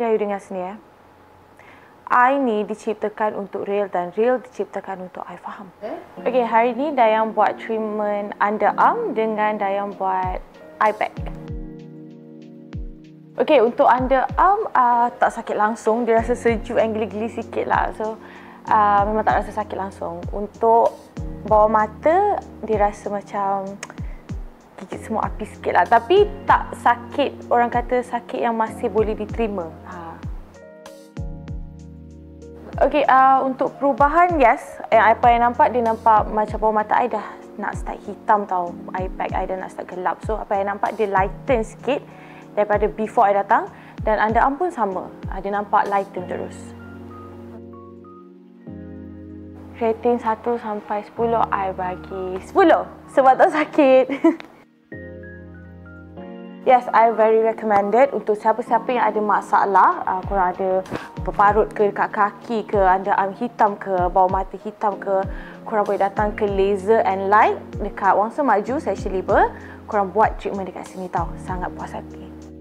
you dengar sini ya. I ni diciptakan untuk real dan real diciptakan untuk I faham. Okay, hari ni Dayang buat treatment underarm dengan Dayang buat eye bag. Okay, untuk underarm tak sakit langsung. Dia rasa sejuk and geli-geli sikit lah. So, memang tak rasa sakit langsung. Untuk bawah mata, dia rasa macam gigit semua api sikit lah. Tapi tak sakit, orang kata sakit yang masih boleh diterima. Okay, untuk perubahan, yes. Apa yang nampak, dia nampak macam bawah mata I dah nak start hitam tau. Eye bag I dah nak start gelap. So, apa yang nampak, dia lighten sikit daripada before I datang. Dan underarm pun sama. Dia nampak lighten terus. Rating 1 sampai 10, I bagi 10 sebab tak sakit. Yes, I very recommended untuk siapa-siapa yang ada masalah, korang ada berparut ke dekat kaki ke, underarm hitam ke, bawah mata hitam ke, korang boleh datang ke Laser and Light dekat Wangsa Maju, Section 5. Korang buat treatment dekat sini tau, sangat puas hati.